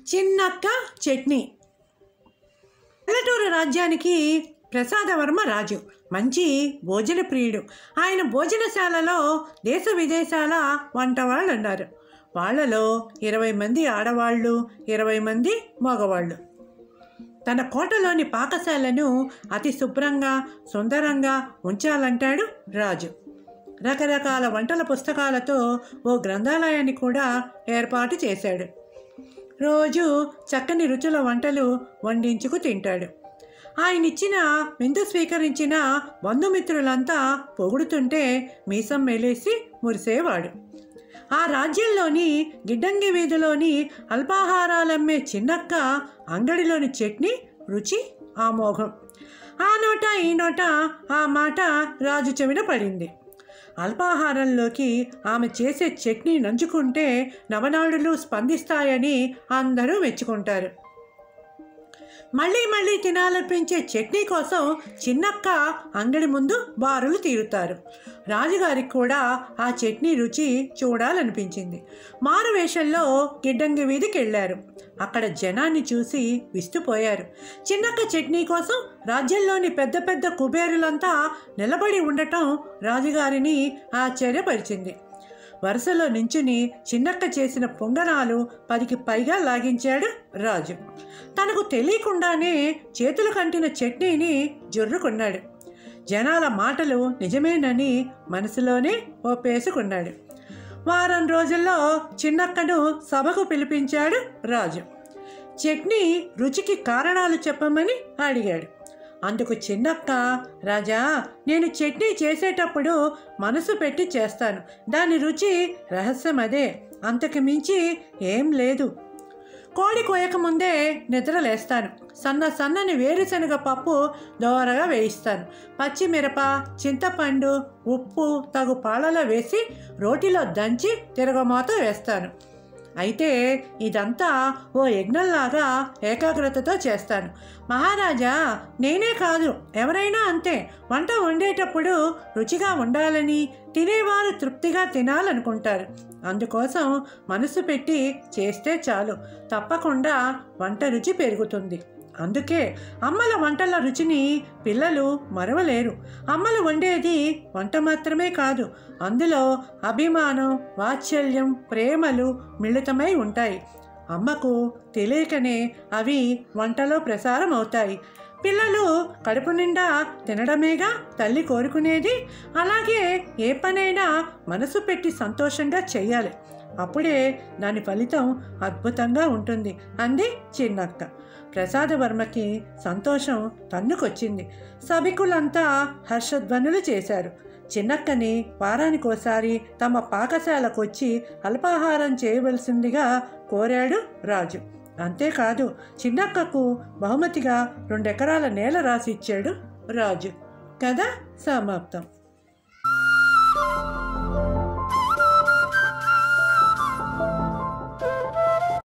చిన్నక్క చట్నీ. పల్లెటూరు రాజ్యానికి ప్రసాదవర్మ రాజు. మంచి భోజన ప్రియుడు. ఆయన భోజనశాలలో దేశ విదేశాల వంటవాళ్ళు ఉన్నారు. వాళ్ళలో 20 మంది ఆడవాళ్ళు, 20 మంది మగవాళ్ళు. తన కోటలోని పాకశాలను అతి శుభ్రంగా సుందరంగా ఉంచాలంటాడు రాజు. రకరకాల వంటల పుస్తకాలతో ఓ గ్రంథాలయాన్ని కూడా ఏర్పాటు చేశాడు. రోజు చక్కని రుచుల వంటలు వండించుకు తింటాడు. ఆయనిచ్చిన విందు స్వీకరించిన బంధుమిత్రులంతా పొగుడుతుంటే మీసం మెలేసి మురిసేవాడు. ఆ రాజ్యంలోని గిడ్డంగి వీధిలోని అల్పాహారాలమ్మే చిన్నక్క అంగడిలోని చట్నీ రుచి ఆమోఘం. ఆ నోట ఈ నోట ఆ మాట రాజు చెవిన పడింది. అల్పాహారంలోకి ఆమె చేసే చట్నీ నంచుకుంటే నవనాడులు స్పందిస్తాయని అందరూ మెచ్చుకుంటారు. మళ్ళీ మళ్ళీ తినాలనిపించే చట్నీ కోసం చిన్నక్క అంగడి ముందు బారులు తీరుతారు. రాజుగారికి కూడా ఆ చట్నీ రుచి చూడాలనిపించింది. మారువేషంలో గిడ్డంగి వీధికి వెళ్ళారు. అక్కడ జనాన్ని చూసి విస్తుపోయారు. చిన్నక్క చట్నీ కోసం రాజ్యంలోని పెద్ద పెద్ద కుబేరులంతా నిలబడి ఉండటం రాజుగారిని ఆశ్చర్యపరిచింది. వరుసలో నించుని చిన్నక్క చేసిన పొంగనాలు 10కి పైగా లాగించాడు రాజు. తనకు తెలియకుండానే చేతులు కంటిన చట్నీని జొర్రుకున్నాడు. జనాల మాటలు నిజమేనని మనసులోనే ఒప్పేసుకున్నాడు. వారం రోజుల్లో చిన్నక్కను సభకు పిలిపించాడు రాజు. చట్నీ రుచికి కారణాలు చెప్పమని అడిగాడు. అందుకు చిన్నక్క, రాజా, నేను చట్నీ చేసేటప్పుడు మనసు పెట్టి చేస్తాను. దాని రుచి రహస్యం అదే, అంతకు మించి ఏం లేదు. కోడి కోయకముందే నిద్రలేస్తాను. సన్నని వేరుశనగ పప్పు దోరగా వేయిస్తాను. పచ్చిమిరప, చింతపండు, ఉప్పు తగు పాలలో వేసి రోటిలో దంచి తిరగమాత వేస్తాను. అయితే ఇదంతా ఓ యజ్ఞంలాగా ఏకాగ్రతతో చేస్తాను. మహారాజా, నేనే కాదు, ఎవరైనా అంతే. వంట వండేటప్పుడు రుచిగా ఉండాలని, తినేవారు తృప్తిగా తినాలనుకుంటారు. అందుకోసం మనసు పెట్టి చేస్తే చాలు, తప్పకుండా వంట రుచి పెరుగుతుంది. అందుకే అమ్మల వంటల రుచిని పిల్లలు మరవలేరు. అమ్మలు వండేది వంట మాత్రమే కాదు, అందులో అభిమానం, వాత్సల్యం, ప్రేమలు మిళితమై ఉంటాయి. అమ్మకు తెలియకనే అవి వంటలో ప్రసారం అవుతాయి. పిల్లలు కడుపు నిండా తినడమేగా తల్లి కోరుకునేది. అలాగే ఏ పనైనా మనసు పెట్టి సంతోషంగా చెయ్యాలి. అప్పుడే దాని ఫలితం అద్భుతంగా ఉంటుంది అంది చిన్నక్క. ప్రసాదవర్మకి సంతోషం తన్నుకొచ్చింది. సభికులంతా హర్షధ్వనులు చేశారు. చిన్నక్కని వారానికోసారి తమ పాకశాలకు వచ్చి అల్పాహారం చేయవలసిందిగా కోరాడు రాజు. అంతేకాదు, చిన్నక్కకు బహుమతిగా 2 ఎకరాల నేల రాసి ఇచ్చాడు రాజు. కథ సమాప్తం.